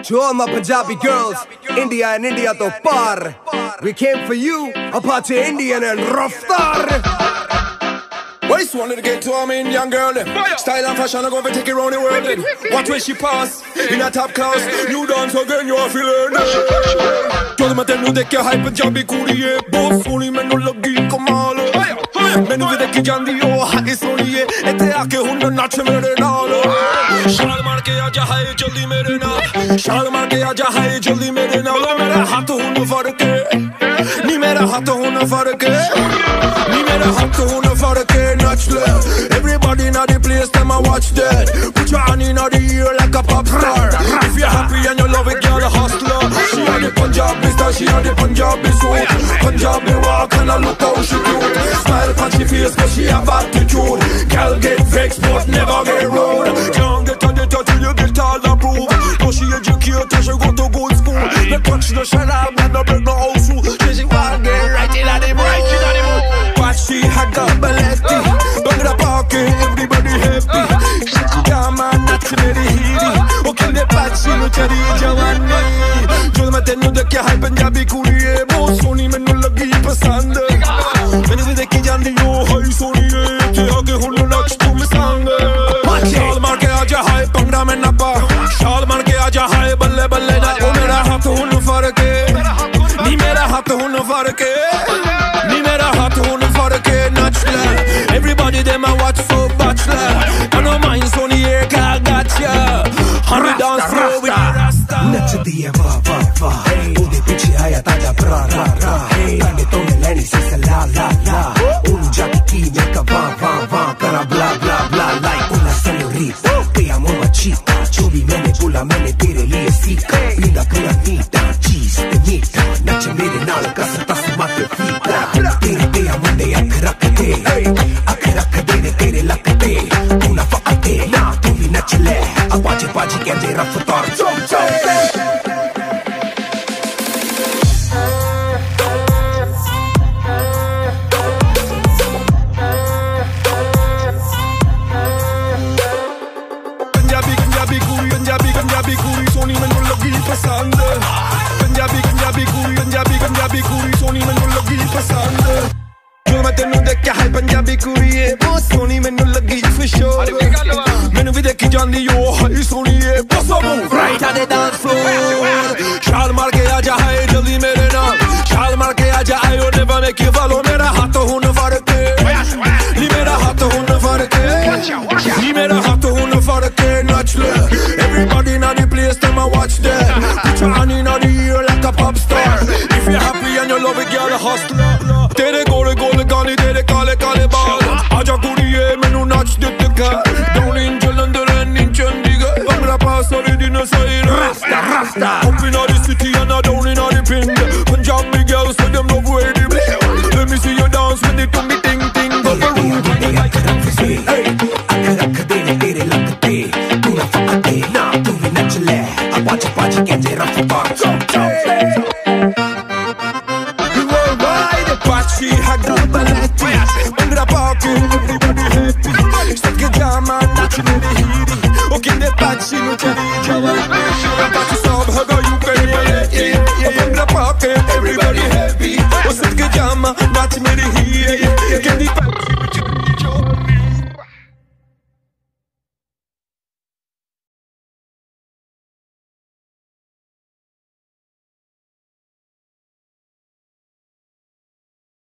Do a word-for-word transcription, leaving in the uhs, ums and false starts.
To all my Punjabi girls, India and India to par. We came for you, Apache Indian and Raftaar. Well, this one to get to I'm Indian girl then. Style and fashion, I go for take it round the world then. Watch where she pass, in a top class. You dance again, you are feeling it. Told me tell you that you hype Punjabi Kudi hai. Boss only me no lagi kamal. Mainu vi dekhi jandi oh hai soniye. Ete aake hun nach mere naal. Shaal maar ke aaja hai jaldi mere naal. Shaal maar ke aaja hai jaldi mere naal. Mera haath hun far ke, ni mera haath hun far ke, ni mera haath hun far ke. Everybody in the place, them a watch that. Put your hand in the ear like a pop star. If you're happy and you love it, girl, a hustler. She on the Punjabi star, she on the Punjabi suit. Punjabi walk and I look how she cute. Smile on she face, but she have attitude. Girl get vexed, but never get rude. Can't get on the touch till you get all approved. No, she educated, she go to good school. The touch the sharab and the break no house rule. She want get right in the mood. But she had double lefty. Everybody happy. Gima nac mere heeri. O kende Apache nu chari jawani. Jo main tenu dekhiya hai Punjabi Kudi hai. Bahut soni mainu lagi pasand. Mainu vi dekhi jandi oh hai soniye. Te aage hun nach tum sang. Shaal maar ke aaja hai bhangra mein nappa. Shaal maar ke aaja hai balle balle na. O mera haath hun far ke, ni mera haath hun far ke, ni mera haath hun far ke nach le. Everybody them a watch for bachelor. I don't mind Sony here, I got ya. Honey dance floor with the Rasta. नचदी है वाह वाह वाह. उनके पीछे आया ताजा ब्रा रा रा. ताने तो ने लेनी से ला ला ला. उन जाती की मैं का वाह वाह वाह. करा bla bla bla like una señorita. Te amo machita. जो भी मैंने बोला मैंने तेरे लिए सीखा. Linda पूरा नीता, cheese te नीता. नच मेरे नाल कसता सुमाते फीका. तेरे ते amo ने अख रख दे. अख रख दे तेरे लक दे. तू ना फकते ना तू भी नच ले. Apache Apache कहते रफ्तार चौक चौक. Punjabi Kudi soni mainu lagi pasand. Punjabi Punjabi Kudi Punjabi Punjabi Kudi soni mainu lagi pasand. Jo main tenu dekhiya hai Punjabi Kudi hai. Bahut soni mainu lagi for sure. Mainu vi dekhi jandi oh hai soniye. Boss move right on the dance floor. Shaal maar ke aaja hai jaldi mere naal. Shaal maar ke aaja hai oh never make you follow. Mera haath hun far ke, ni mera haath hun far ke, ni mera haath hun far ke nach le. Everybody in the place, them a watch that. Put your hand in the ear like a pop star. If you're happy and you love it, girl, a hustler. Tere gole gole gani, tere kale kale baal. Aaja kudiye, mainu nach ditte ka. Down in Jalandhar and in Chandigarh. Bhangra pass or in the side. Rasta, Rasta. Up in the city and a down in the pin. Punjabi girls say them love where they play. Let me see you dance with it to me ting ting. Hey, अख रख दे तेरे luck दे. तू ना फकते ना तू भी नच ले. Apache Apache कहते रफ्तार चौक चौक. Worldwide Apache had double lefty. Bhangra pocket, everybody happy. Sake Gima nach mere heeri. O kende Apache nu chari jawani. Apache sab haga you kare baleti. Bhangra pocket, everybody happy. O sake Gima nach mere heeri. Kendi